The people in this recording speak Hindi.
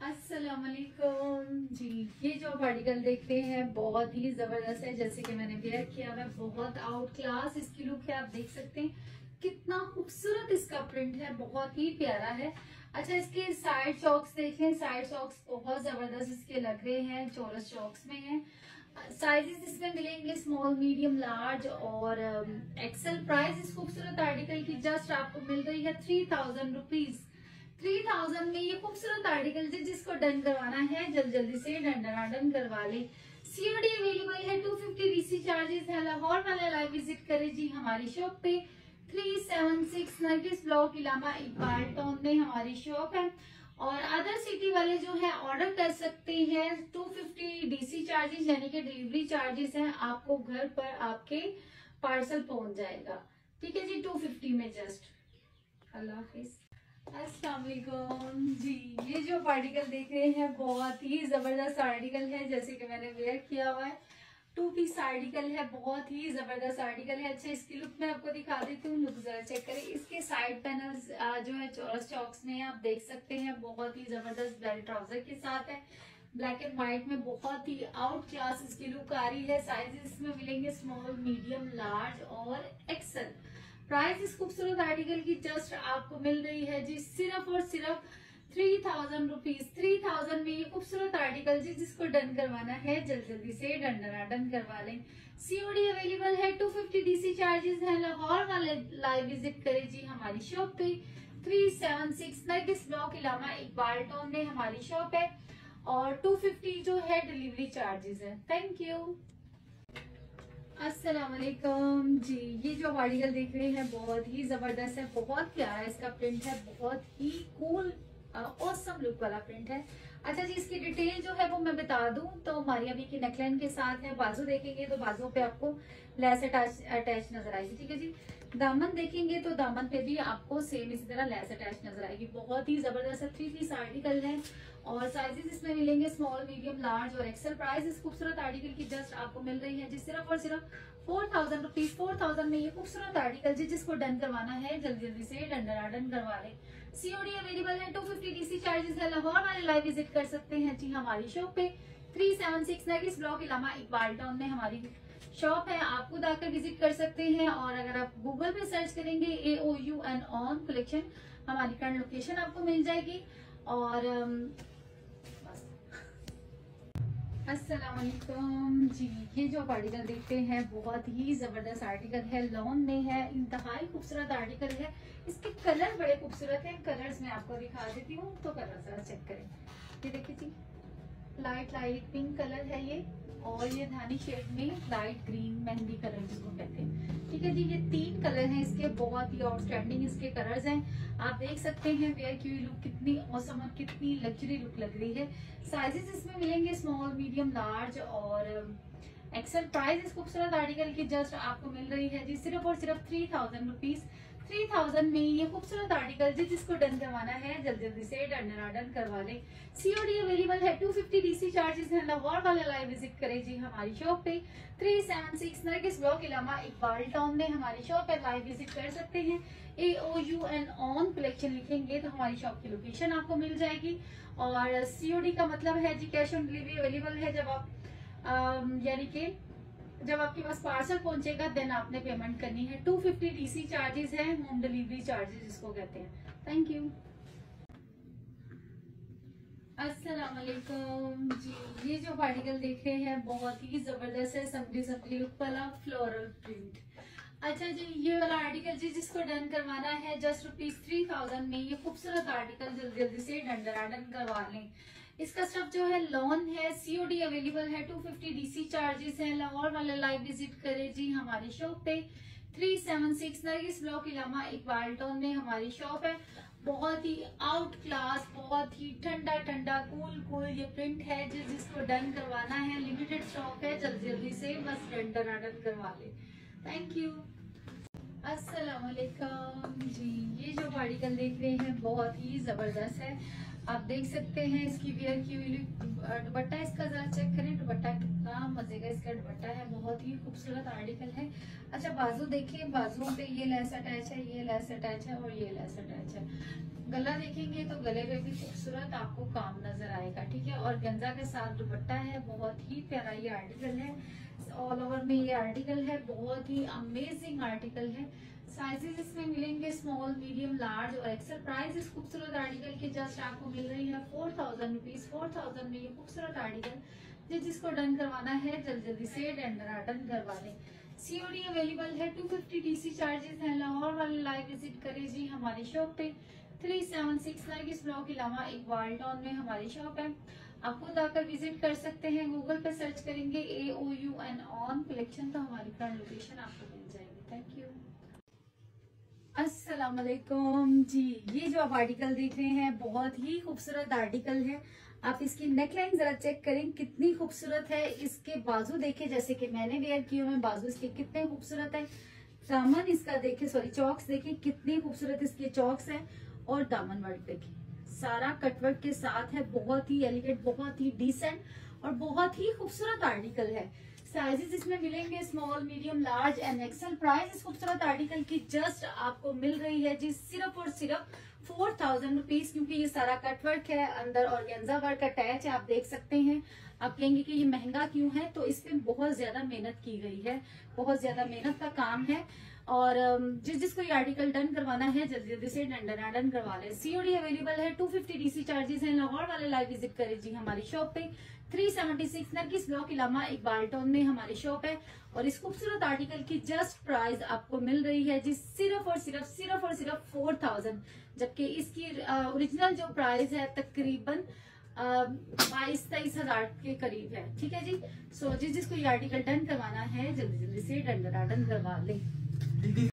अस्सलाम वालेकुम जी। ये जो आप आर्टिकल देख रहे हैं बहुत ही जबरदस्त है। जैसे कि मैंने वेयर किया हुआ है, बहुत आउट क्लास इसकी लुक है। आप देख सकते हैं कितना खूबसूरत इसका प्रिंट है, बहुत ही प्यारा है। अच्छा, इसके साइड चॉक्स देखें, साइड चॉक्स बहुत जबरदस्त इसके लग रहे हैं, चौरस चॉक्स में है। साइजेस इसमें मिलेंगे स्मॉल, मीडियम, लार्ज और एक्सेल। प्राइस इस खूबसूरत आर्टिकल की जस्ट आपको मिल रही है 3000 रुपीज। 3000 में ये खूबसूरत आर्टिकल जिसको डन करवाना है जल्दी से डन करवा ले। सीओडी अवेलेबल है, 250 डीसी चार्जेस है। लाहौर वाले लाइव विजिट करें जी हमारी शॉप पे। 376 नरगिस ब्लॉक इलामा इकबाल टाउन में हमारी शॉप है। और अदर सिटी वाले जो है ऑर्डर कर सकते हैं। 250 डीसी चार्जेस यानी कि डिलीवरी चार्जेस है, आपको घर पर आपके पार्सल पहुंच जाएगा। ठीक है जी, 250 में जस्ट। अल्लाह हाफिज। अस्सलाम वालेकुम जी। ये जो आर्टिकल देख रहे हैं बहुत ही जबरदस्त आर्टिकल है। जैसे कि मैंने वेयर किया हुआ है, 2 पीस आर्टिकल है, बहुत ही जबरदस्त आर्टिकल है। अच्छा, इसकी लुक मैं आपको दिखा देती हूँ, लुक जरा चेक करें। इसके साइड पैनल्स जो है चौरस चॉक्स में है, आप देख सकते हैं। बहुत ही जबरदस्त बेल्ट ट्राउजर के साथ है, ब्लैक एंड व्हाइट में बहुत ही आउट क्लास इसकी लुक आ रही है। साइजेस इसमें मिलेंगे स्मॉल, मीडियम, लार्ज और एक्सल। प्राइस इस खूबसूरत आर्टिकल की जस्ट आपको मिल रही है जी सिर्फ और सिर्फ 3000 रुपीज। 3000 में ये खूबसूरत आर्टिकल जी जिसको डन करवाना है जल्दी से डन करवा लें। सीओडी अवेलेबल है, 250 डीसी चार्जेस है। लाहौर वाले लाइव विजिट करें जी हमारी शॉप पे। 376 नरगिस ब्लॉक इलामा इकबाल टाउन में हमारी शॉप है। और 250 जो है डिलीवरी चार्जेस है। Thank you. अस्सलाम वालेकुम जी। ये जो आर्टिकल देख रहे हैं बहुत ही जबरदस्त है, बहुत प्यारा इसका प्रिंट है, बहुत ही कूल ऑसम लुक वाला प्रिंट है। अच्छा जी, इसकी डिटेल जो है वो मैं बता दूं तो मारिया बी की नेकलाइन के साथ है। बाजू देखेंगे तो बाजू पे आपको लेस अटैच नजर आएगी। ठीक है जी। दामन देखेंगे तो दामन पे भी आपको सेम इसी तरह लेस अटैच नजर आएगी। बहुत ही जबरदस्त 3 पीस आर्टिकल है और साइजेस इसमें मिलेंगे स्मॉल, मीडियम, लार्ज और एक्सेल। प्राइस इस खूबसूरत आर्टिकल की जस्ट आपको मिल रही है जी सिर्फ और सिर्फ 4000 रुपीज। 4000 में ये खूबसूरत आर्टिकल जी जिसको डन करवाना है जल्दी से डन करवा ले। सीओडी अवेलेबल है, 250 डीसी चार्जेस है। लाहौर वाले लाइव विजिट कर सकते हैं जी हमारी शॉप पे। 376 नरगिस ब्लॉक इलामा इकबाल टाउन में हमारी शॉप है। आप खुद आकर विजिट कर सकते हैं और अगर आप गूगल पे सर्च करेंगे AOUN ऑन कलेक्शन, हमारी करंट लोकेशन आपको मिल जाएगी। और अस्सलाम वालेकुम जी। ये जो आर्टिकल देखते हैं बहुत ही जबरदस्त आर्टिकल है, लॉन में है, इंतहाई खूबसूरत आर्टिकल है। इसके कलर बड़े खूबसूरत हैं। कलर्स मैं आपको दिखा देती हूँ तो कलर जरा चेक करें। ये देखिए जी, लाइट लाइट पिंक कलर है ये, और ये धानी शेड में लाइट ग्रीन मेहंदी कलर जिसको कहते हैं। ठीक है जी, ये 3 कलर हैं इसके, बहुत ही आउटस्टैंडिंग इसके कलर्स हैं। आप देख सकते हैं वेयर की हुई लुक कितनी औसम और कितनी लग्जरी लुक लग रही है। साइजेस इसमें मिलेंगे स्मॉल, मीडियम, लार्ज और एक्सेल। प्राइस इस खूबसूरत आर्टिकल की जस्ट आपको मिल रही है जी सिर्फ और सिर्फ 3000 रुपीज। 3000 में ये खूबसूरत आर्टिकल जी जिसको डन करवाना है जल्दी से डन करवा ले। सीओडी अवेलेबल है, 250 डीसी चार्जेस है। लाहौर वाला लाइव विजिट करें जी हमारी शॉप पे। 376 नरगिस ब्लॉक इलामा इकबाल टाउन में हमारी शॉप है, लाइव विजिट कर सकते हैं। AOUN ऑन कलेक्शन लिखेंगे तो हमारी शॉप की लोकेशन आपको मिल जाएगी। और सीओडी का मतलब है जी कैश ऑन डिलीवरी अवेलेबल है। जब आप यानी कि जब आपके पास पार्सल पहुंचेगा देन आपने पेमेंट करनी है। 250 डीसी चार्जेस है, होम डिलीवरी चार्जेस जिसको कहते हैं। Thank you. अस्सलाम वालेकुम जी। ये जो आर्टिकल देख रहे हैं बहुत ही जबरदस्त है, संभली लुक वाला फ्लोरल प्रिंट। अच्छा जी, ये वाला आर्टिकल जी जिसको डन करवाना है जस्ट ₹3000 में ये खूबसूरत आर्टिकल जल्दी से डन करवा लें। इसका स्टफ जो है लॉन है, सीओडी अवेलेबल है, 250 डीसी चार्जेस है। लाहौर वाले लाइव विजिट करें जी हमारी शॉप पे। 376 नरगिस ब्लॉक इलामा इकबाल टाउन में हमारी शॉप है। बहुत ही आउट क्लास, बहुत ही ठंडा ठंडा कूल ये प्रिंट है जिसको डन करवाना है। लिमिटेड स्टॉक है, जल्दी से बस डन करवा ले। Thank you. अस्सलाम वालेकुम जी। ये जो आर्टिकल देख रहे हैं बहुत ही जबरदस्त है। आप देख सकते हैं इसकी वेयर की हुई दुपट्टा इसका जरा चेक करें, दुपट्टा कितना मजे का इसका दुपट्टा है, बहुत ही खूबसूरत आर्टिकल है। अच्छा बाजू देखिए, बाजुओं पे ये लेस अटैच है, ये लेस अटैच है और ये लेस अटैच है। गला देखेंगे तो गले पे भी खूबसूरत आपको काम नजर आएगा, ठीक है। और गंजा के साथ दुपट्टा है, बहुत ही प्यारा ये आर्टिकल है। ऑल ओवर में ये आर्टिकल है, बहुत ही अमेजिंग आर्टिकल है। साइजेस इसमें मिलेंगे स्मॉल, मीडियम, लार्ज और एक्सेल। प्राइस इस खूबसूरत आर्टिकल की जस्ट आपको मिल रही है 4000 रुपीज। 4000 में ये खूबसूरत आर्टिकल जिसको डन करवाना है जल्दी जल्दी से डन करवा लें। सीओडी अवेलेबल है, 250 डीसी चार्जेस हैं। लाहौर वाले लाइव विजिट करें जी हमारी शॉप पे, 376 नरगिस ब्लॉक इलामा इकबाल टाउन में हमारी शॉप है। आप खुद आकर विजिट कर सकते हैं, गूगल पे सर्च करेंगे AOUN ऑन कलेक्शन तो हमारी फ्रंट लोकेशन आपको मिल जाएगी। Thank you. अस्सलाम वालेकुम जी, ये जो आप आर्टिकल देख रहे हैं बहुत ही खूबसूरत आर्टिकल है। आप इसकी नेकलाइन जरा चेक करें कितनी खूबसूरत है। इसके बाजू देखे जैसे कि मैंने वेयर किए हुए, बाजू इसके कितने खूबसूरत है। दामन इसका देखे, सॉरी चौक्स देखे कितनी खूबसूरत इसके चौक्स है। और दामन वर्क देखे, सारा कटवर्क के साथ है, बहुत ही एलिगेंट, बहुत ही डिसेंट और बहुत ही खूबसूरत आर्टिकल है। साइजेस इसमें मिलेंगे small, medium, large and XL. Price इस खूबसूरत आर्टिकल की जस्ट आपको मिल रही है जी सिर्फ और सिर्फ 4000 रुपीज, क्योंकि ये सारा कटवर्क है, अंदर ऑर्गेन्जा वर्क अटैच है। आप देख सकते हैं, आप कहेंगे कि ये महंगा क्यों है, तो इस पे बहुत ज्यादा मेहनत की गई है, बहुत ज्यादा मेहनत का काम है। और जिसको ये आर्टिकल डन करवाना है जल्दी जल्दी से डन करवा ले। सीओडी अवेलेबल है, 250 डीसी चार्जेस हैं। लाहौर वाले लाइव विजिट करें जी हमारी शॉप पे, 376 नरगिस ब्लॉक इलामा इकबाल टाउन में हमारी शॉप है। और इस खूबसूरत आर्टिकल की जस्ट प्राइस आपको मिल रही है जी सिर्फ और सिर्फ 4000, जबकि इसकी ओरिजिनल जो प्राइस है तकरीबन 22-23 हजार के करीब है, ठीक है जी। सो जिसको ये आर्टिकल डन करवाना है जल्दी जल्दी से डन करवा ले।